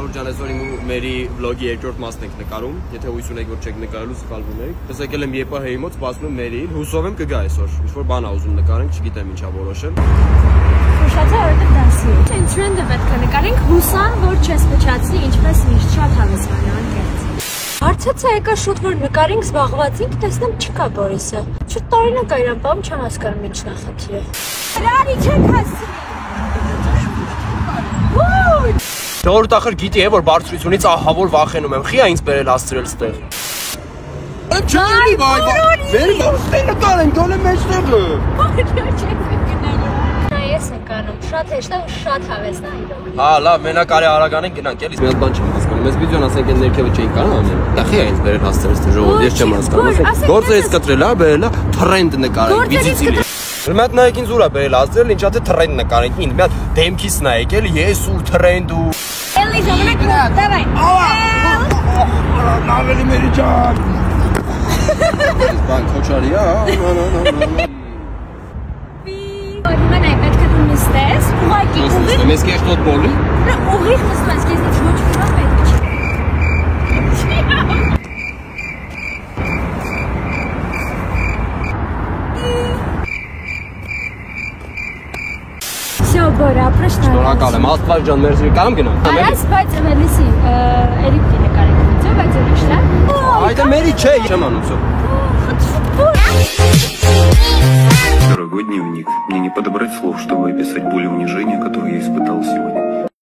Գուրգեն ջան, այսօր իմ ու Մեry վլոգի երկրորդ մասն ենք նկարում։ Եթե հույս ունեք, որ չեք նկարելու, սխալվում եք։ Ես եկել եմ ԵՊՀ-ի մոտ, սպասում եմ Mery-ին, հուսով եմ կգա այսօր։ Ինչ-որ բան ա ուզում նկարենք, չգիտեմ ինչա որոշեմ։ Ուշացա որտեղ դասի։ Այն թրենդը պետք է նկարենք, հուսան, որ չես փչացնի, ինչպես միշտ շատ հավեսան անկեղծ։ Հարցացա եկա շուտ որ նկարենք զբաղված ենք, տեսնեմ չկա Բորիսը։ Շուտ տարօրինակ է իրան բան չեմ հասկանում ինչ նախագիծը։ Հրարի չեք հասցնի։ Ժողովուրդ ախր գիտի է որ բարձրությունից ահա որ վախենում եմ։ Խի է ինձ բերել հասցրել ստեղ։ Չանի բայ, Mery ո՞ւստի նկարենք, դոլե մեջտեղը։ Ես նկարում, շատ հեշտ է ու շատ հավեստ է իրոք։ Հա, լավ, մենակ արի արագանենք գնանք, էլի։ Մի հատ բան չեմ հասկանում։ Մեզ վիդեոն ասենք այն ներքևը չէին կարող անել։ Դա խի է ինձ բերել հասցրել ստեղ ժողովուրդ, ես չեմ հասկանում։ Գործը ես կտրել, հա, բերել, թրենդ նկարենք, վիզիտիլի։ Մի հատ նայեք ինձ ուր է բերել ասել, ինչա թե թրենդ նկարենք, ինձ մի հատ դեմքից նայեք, էլի ես ու թրենդ ու Էլի ժամանակ դավայ։ Նավելի Mery ջան։ Բան քոչարի, հա։ Հիմա նայ պետք է դու նստես, ուղղակի ուղիղ։ Մեզ կես տոտ բոլի։ Ուղիղ նստես, քեզնից ոչ մի բան պետք չի։ Всё, Բորա, ապրեշտան։ Շնորհակալ եմ, Աստված ջան, մերսի, կարամ գնամ։ Այս բայց լիսի, էլի պիտի նկարենք վիդեո, բայց ուրիշ է։ Այդ Mery չէ, չեմ անում, всё։ Дорогой дневник, мне не подобрать слов, чтобы описать боль и унижение, которые я испытал сегодня.